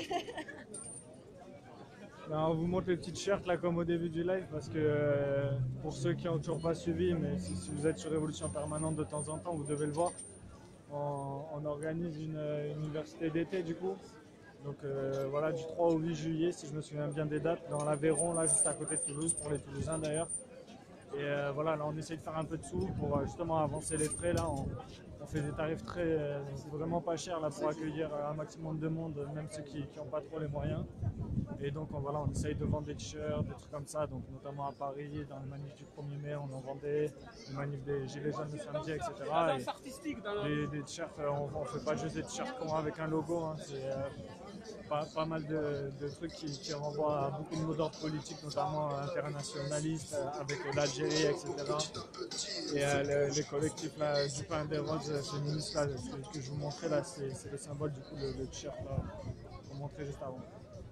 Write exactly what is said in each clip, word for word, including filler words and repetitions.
Ben, on vous montre les petites shirts là comme au début du live parce que euh, pour ceux qui n'ont toujours pas suivi, mais si, si vous êtes sur Révolution Permanente de temps en temps, vous devez le voir. On, on organise une, une université d'été du coup. Donc euh, voilà, du trois au huit juillet, si je me souviens bien des dates, dans l'Aveyron, là juste à côté de Toulouse, pour les Toulousains d'ailleurs. Et euh, voilà, là on essaie de faire un peu de sous pour euh, justement avancer les frais. Là, on, on fait des tarifs très euh, vraiment pas chers là pour accueillir un maximum de monde, même ceux qui n'ont pas trop les moyens. Et donc on, voilà, on essaye de vendre des t-shirts, des trucs comme ça, donc notamment à Paris, dans le manif du premier mai, on en vendait, le manif des Gilets jaunes le samedi, et cetera. Et des, des t-shirts, on ne fait pas juste des t-shirts avec un logo, hein, c'est euh, pas, pas mal de, de trucs qui, qui renvoient à beaucoup de mots d'ordre politiques, notamment internationalistes, avec l'Algérie, et cetera. Et euh, le, les collectifs là, du pain des roses féministes là, que, que je vous montrais là, c'est le symbole du coup, le, le t-shirt qu'on montrait juste avant.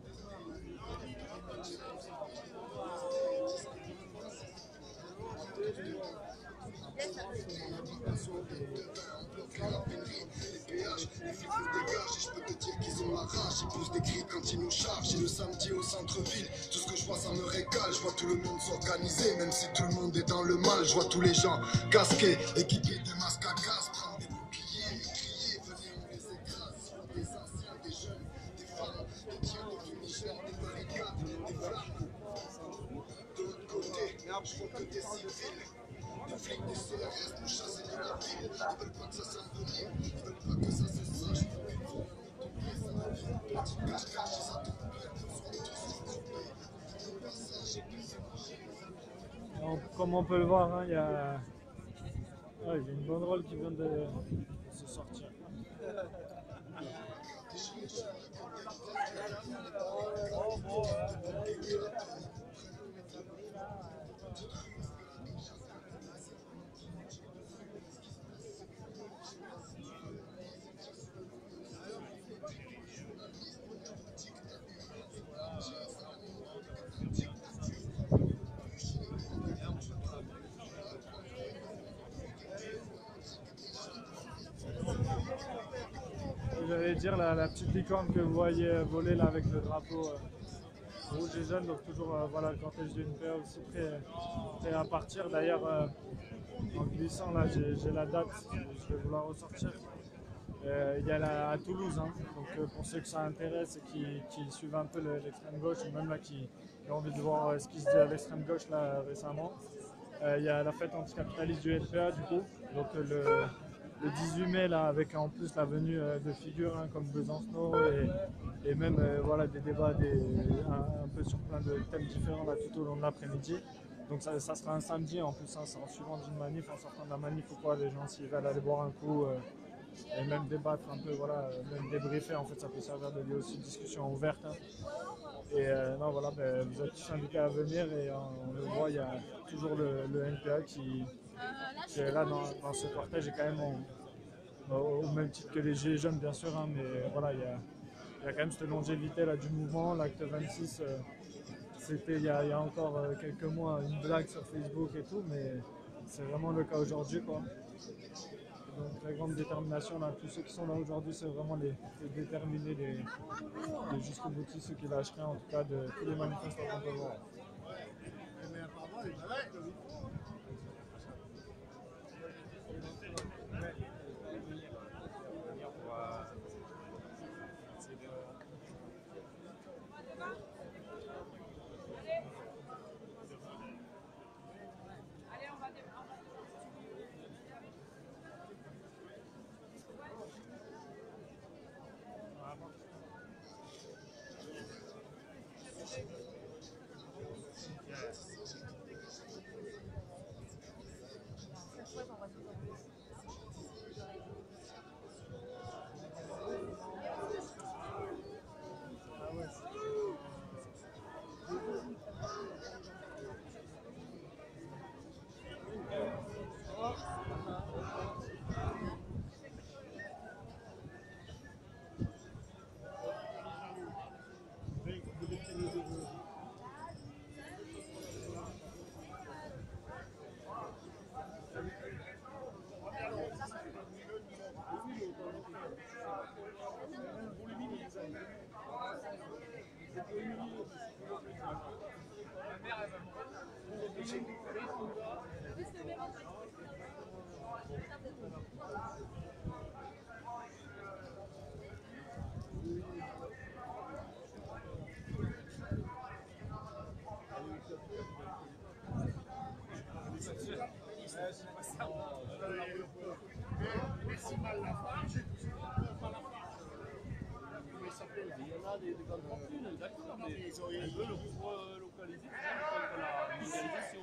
Les flics nous dégagent et je peux te dire qu'ils ont la rage. Ils poussent des cris quand ils nous chargent. Et le samedi au centre-ville, tout ce que je vois ça me régale. Je vois tout le monde s'organiser, même si tout le monde est dans le mal. Je vois tous les gens casqués, équipés de masques à gaz, prendre des boucliers, crier, venez on les écrase. Sur des anciens, des jeunes, des femmes, des tiens, des fumigènes, des barricades, des flammes. De l'autre côté, je vois que des civils. Les flics des C R S nous chassent de la ville. Ils veulent pas que ça s'envenime, ils veulent pas que ça se sache. Petit cache-cache, ça tombe peu. Comme on peut le voir, hein, il y a ouais, y a une banderole qui vient de, de se sortir. J'allais dire la, la petite licorne que vous voyez voler là avec le drapeau euh, rouge et jaune, donc toujours euh, voilà, le cortège du N P A aussi prêt, prêt à partir. D'ailleurs, euh, en glissant là, j'ai la date, je vais vous la ressortir. Euh, il y a la, à Toulouse, hein, donc euh, pour ceux que ça intéresse et qui, qui suivent un peu l'extrême gauche, ou même là qui, qui ont envie de voir euh, ce qui se dit à l'extrême gauche là récemment, euh, il y a la fête anticapitaliste du N P A du coup, donc euh, le, le dix-huit mai là, avec en plus la venue euh, de figures hein, comme Besancenot et, et même euh, voilà, des débats des, un, un peu sur plein de thèmes différents là, tout au long de l'après-midi. Donc ça, ça sera un samedi en plus, hein, c'est en suivant d'une manif, en sortant de la manif ou quoi, les gens s'ils veulent aller boire un coup euh, et même débattre un peu, voilà, même débriefer, en fait ça peut servir de lieu aussi de discussion ouverte. Hein. Et euh, non voilà, ben, vous êtes tous invités à venir et on, on le voit, il y a toujours le, le N P A qui, qui est là dans, dans ce cortège et quand même on, au, au même titre que les Gilets jaunes bien sûr, hein, mais voilà, il y a, il y a quand même cette longévité là du mouvement, l'acte vingt-six. Euh, C'était il, il y a encore euh, quelques mois une blague sur Facebook et tout, mais c'est vraiment le cas aujourd'hui, quoi. Donc très grande détermination là, tous ceux qui sont là aujourd'hui, c'est vraiment les, les déterminés, les, les jusqu'au boutistes, ceux qui lâchent rien en tout cas de tous les manifestants qu'on peut voir. Merci mal la Farge. Comment il s'appelle? Il y en a des grandes fortunes, d'accord, mais elles veulent pour localiser contre la mondialisation.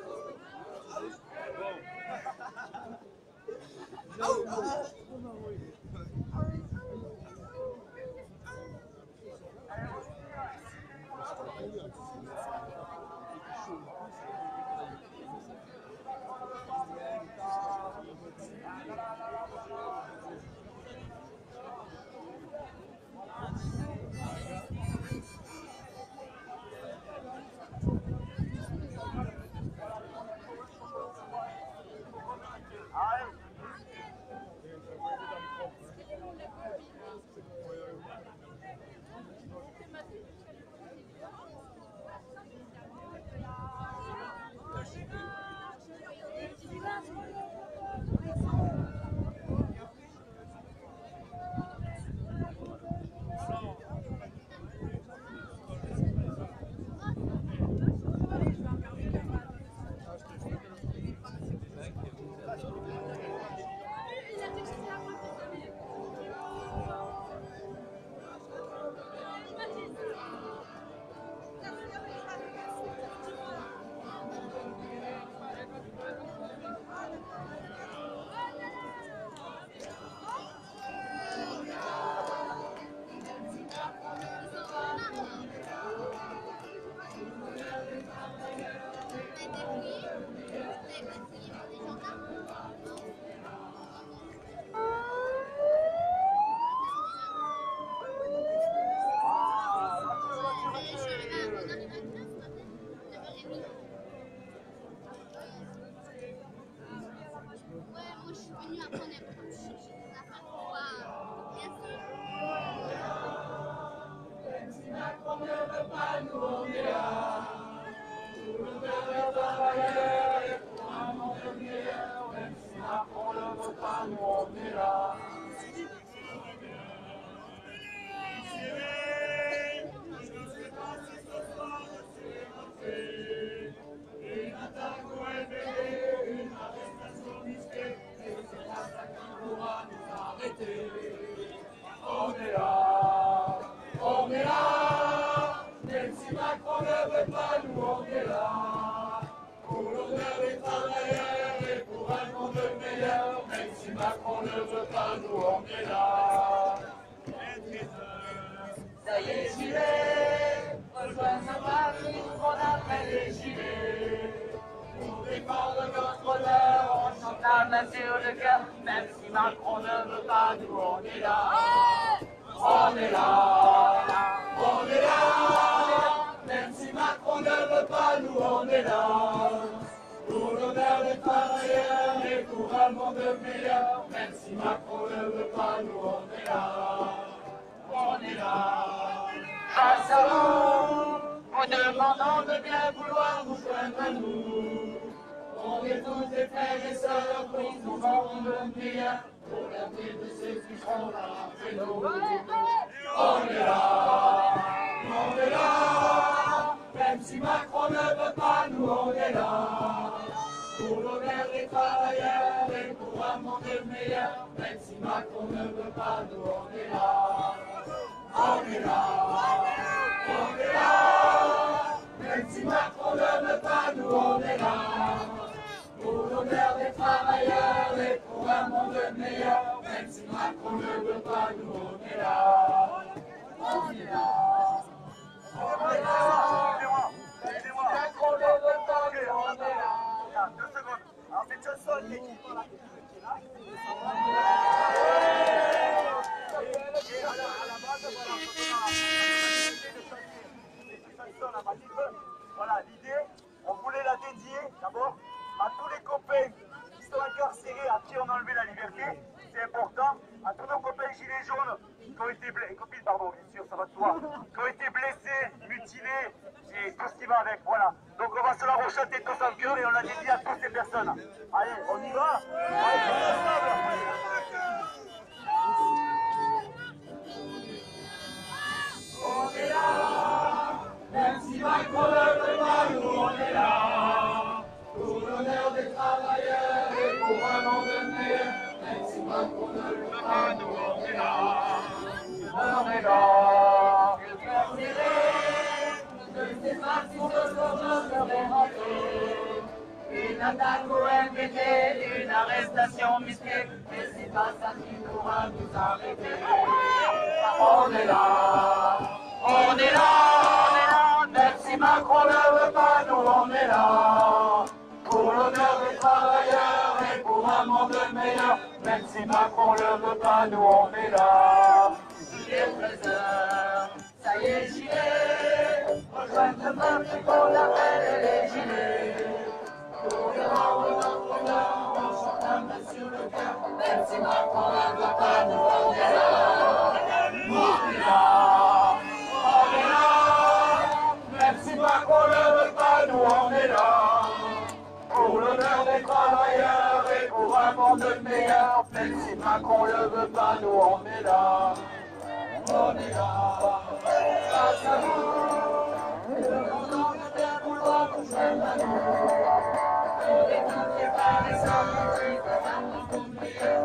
On est là, on est là, même si Macron ne veut pas, nous on est là. Pour l'honneur des travailleurs et pour un monde meilleur, même si Macron ne veut pas, nous on est là. Ça y est, j'y vais, rejoins sa patrie, on appelle les gilets. Pour défendre notre honneur, on chante la main sur le cœur, même si Macron ne veut pas, nous on est là. On est là, on est là, même si Macron ne veut pas, nous on est là. Pour l'honneur des travailleurs et pour un monde meilleur, même si Macron ne veut pas, nous on est là. On est là. Face à vous, vous demandons de bien vouloir vous joindre à nous. On est tous des frères et sœurs, pris au monde meilleur, pour l'avenir de ceux qui seront là après nous. On est là, on est là, même si Macron ne veut pas, nous on est là. Pour l'honneur des travailleurs et pour un monde meilleur, même si Macron ne veut pas, nous on est là. On est là, on est là, même si Macron ne veut pas, nous on est là. Pour l'honneur des travailleurs et pour un monde meilleur, même si Macron ne veut pas, nous on est là. On est là, on est là, même si Macron ne veut pas, nous on est là. Deux secondes, alors cette chanson qui est qui là? Voilà, l'idée, on voulait la dédier d'abord à tous les copains qui sont incarcérés, à qui on a enlevé la liberté, c'est important, à tous nos copains gilets jaunes qui ont été blessés, copines pardon, bien sûr, ça va de soi, qui ont été blessés, mutilés et tout ce qui va avec, voilà. Donc on va se la rechanter tous en cœur et on la dédie à toutes ces personnes. Allez, on y va? Allez, tous ensemble. On est là, même si Macron ne veut pas, nous on est là. Pour l'honneur des travailleurs et pour un monde meilleur. Même si Macron ne veut pas, nous on est là. On est là. Le cœur serré, de ces façons de nos serait rentrée. Une attaque au M V T, une arrestation mystique. Mais c'est pas ça qui pourra nous arrêter. On est là, on est là, on est là. Même si Macron ne veut pas, nous on est là. Pour l'honneur des travailleurs et pour un monde meilleur. Même si Macron ne veut pas, nous on est là. Il est treize heures, ça y est j'y vais. Rejoindre le peuple qu'on appelle les gilets. Pour le rendre notre honneur, on chante un main sur le cœur. Même si Macron ne veut pas, nous on est là. On est là, on est là. Même si Macron ne veut pas, nous on est là. Pour l'honneur des travailleurs et pour un monde meilleur. Même si Macron ne veut pas, nous on est là. On est là, grâce à vous. Et le monde entier vouloir nous joindre à nous. On est tous les frères et sœurs qui vivent un monde meilleur.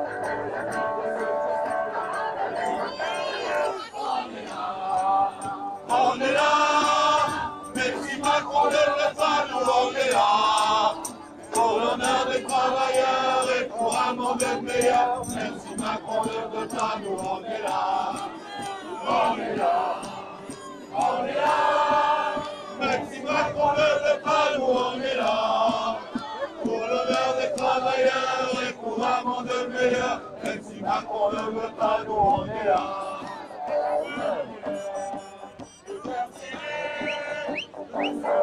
On est là, on est là. Même si Macron ne veut pas, nous on est là. Pour l'honneur des travailleurs et pour un monde meilleur. Même si Macron ne veut pas, nous on est là. On est là, on est là. Même si Macron ne veut pas, nous on est là. Pour l'honneur des travailleurs et pour un monde meilleur. Même si Macron ne veut pas, nous on est là. Le cœur serré, on se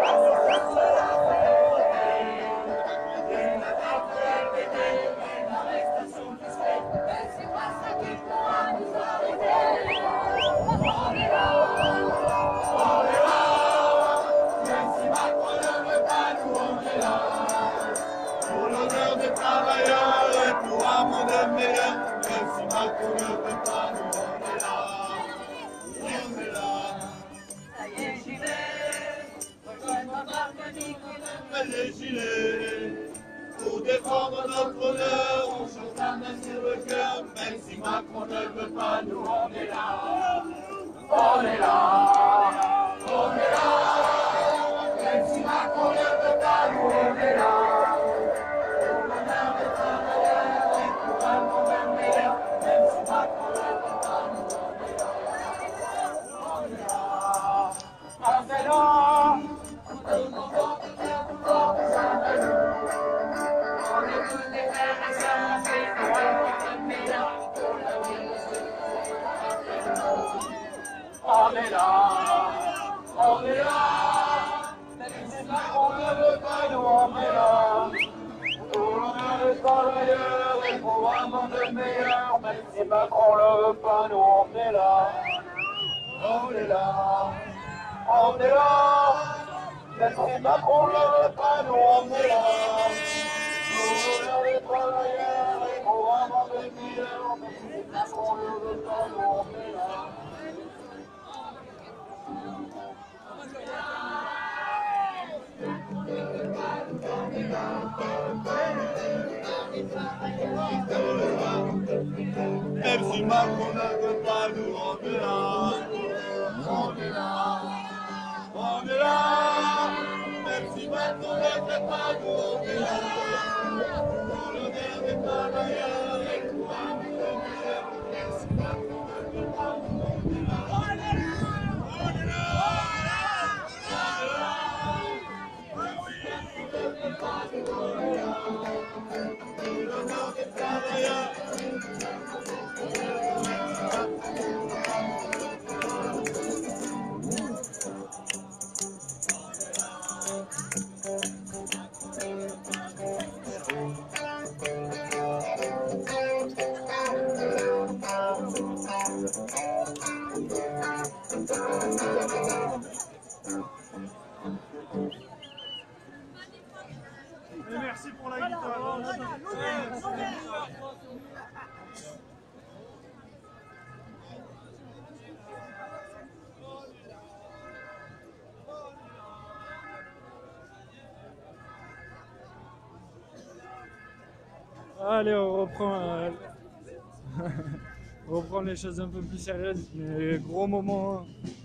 une attaque répétée, une arrestation discrète. Mais c'est pas ça qui pourra nous arrêter. On est là, on est là. Même si Macron ne veut pas, nous on est là. Pour l'honneur des travailleurs et pour un monde meilleur. Même si Macron ne veut pas, nous on est là. On est là. Ça y est, j'y vais. Rejoindre ma barque qui donne les gilets. Pour défendre notre honneur, on chante la main sur le cœur. Même si Macron ne veut pas, nous on est là. On est là, on est là. Même si Macron ne veut pas, nous on est là. Pour l'honneur des travailleurs et pour un monde meilleur. Même si Macron ne veut pas, nous on est là. On est là, on est là. Tout le monde entier vouloir nous joindre à nous. On est tous des frères et sœurs, c'est pour un monde meilleur. Pour l'avenir de ceux qui sont après nous. On est là, on est là. Même si Macron ne veut pas, nous on est là. Pour l'honneur des travailleurs et pour un monde meilleur. Même si Macron ne veut pas, nous on est là. On est là, on est là. Même si Macron ne veut pas, nous on est là. Pour l'honneur des travailleurs et pour un monde meilleur. Même si Macron ne veut pas, nous on est là. Même si Macron ne veut pas, nous on est là. On est là, On est là. Même si Macron ne veut pas, nous on est là. Pour l'honneur des travailleurs et pour un monde meilleur. Même si Macron ne veut pas, nous on est là. On est là. On est là. Et merci pour la guitare. Allez, on reprend, euh, on reprend les choses un peu plus sérieuses, mais gros moment